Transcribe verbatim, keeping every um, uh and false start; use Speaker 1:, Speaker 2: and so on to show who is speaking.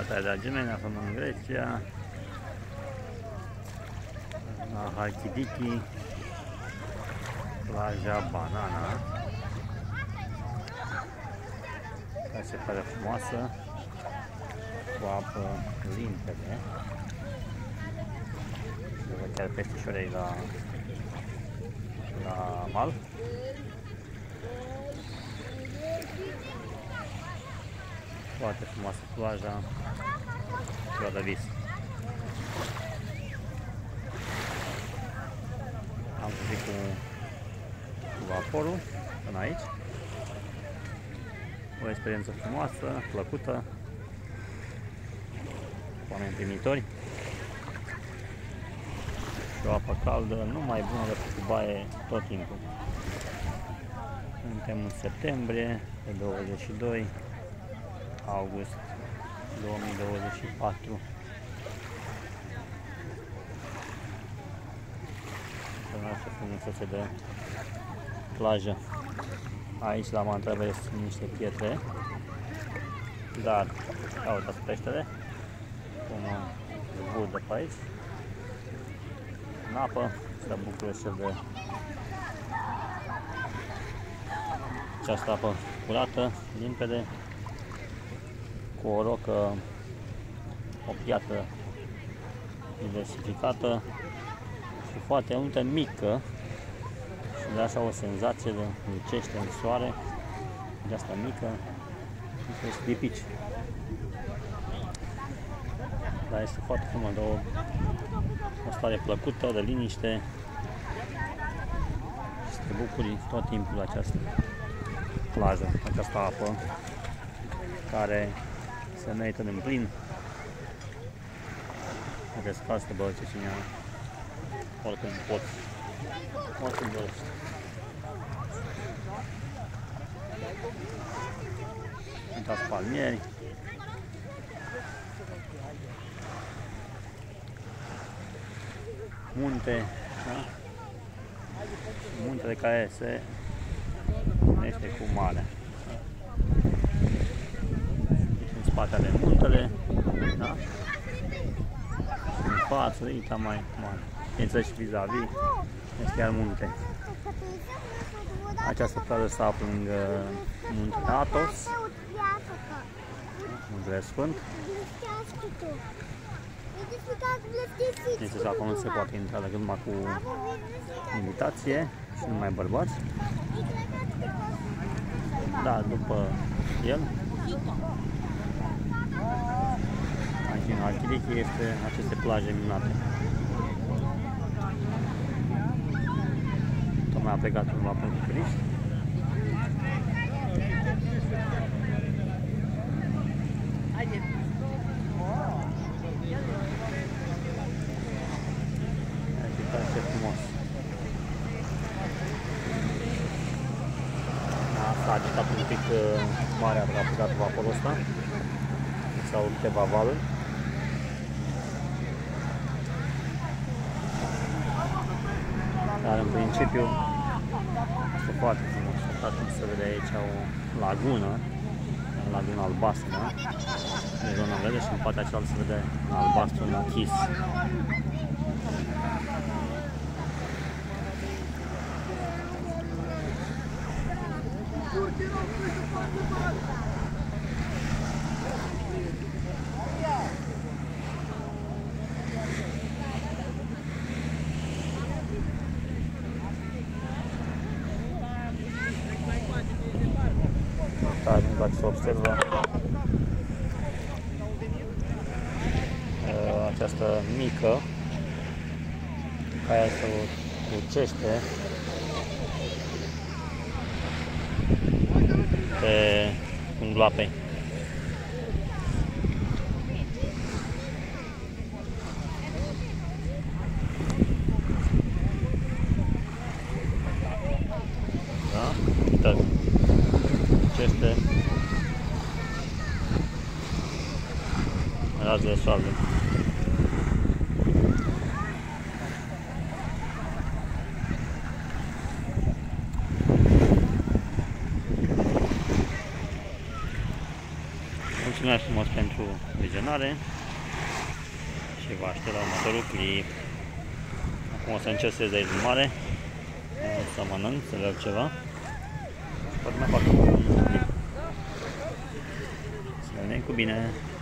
Speaker 1: Asta e de asemenea, aflăm în Grecia, la Halkidiki, plaja Banana, care se pare frumoasă, cu apă limpede. Se chiar peștișorei la, la mal. Foarte frumoasă plaja, ceva de vis. Am făcut cu, cu vaporul până aici. O experiență frumoasă, plăcută, oameni primitori și o apă caldă, numai bună de baie tot timpul. Suntem în septembrie, pe douăzeci și doi august două mii douăzeci și patru. Asta frumusețe de plajă. Aici la Mantrave sunt niște pietre, dar ca uitați peștele cum zburdă pe aici în apă, se bucură și de această apă curată, limpede, cu o rocă, o piatră diversificată și foarte multă mică și de așa o senzație de lucește în soare, de asta mică, niște scripici. Dar este foarte frumos, de o, o stare plăcută, de liniște și te bucuri tot timpul această plajă, această apă care se merită din plin. Vedeți că asta bă, ce cine oricând poți, oricând dorești. Uitați palmieri. Munte, da? Muntele care se unește cu marea. În spatele muntele, da? În față, e cam mai mare. Bineînțeles și vis-a-vis, este chiar munte. Această plajă se află lângă muntele Athos, muntele Sfânt. Deci acolo nu se poate intra decât numai cu invitație și numai bărbați. Da, după el, aici în Halkidiki este aceste plaje minunate. Tocmai a plecat un vapor cu turiști. Ce frumos! S-a agitat un pic marea, a apucat vaporul ăsta. S-au câteva valuri. Dar în principiu este foarte frumos. Uitați cum se vede aici o lagună, laguna albastră, de zona verde și în partea cealaltă se vede un albastru închis. Dacă se observă această mică care se lucește pe fundul apei. Da? Uitați. Lucește raze de soare. Mulțumesc frumos pentru vizionare și vă aștept la următorul clip. Acum o să încerc să ies de aici în mare, să mănânc, să beau ceva și poate mai fac un clip. Să ne vedem cu bine!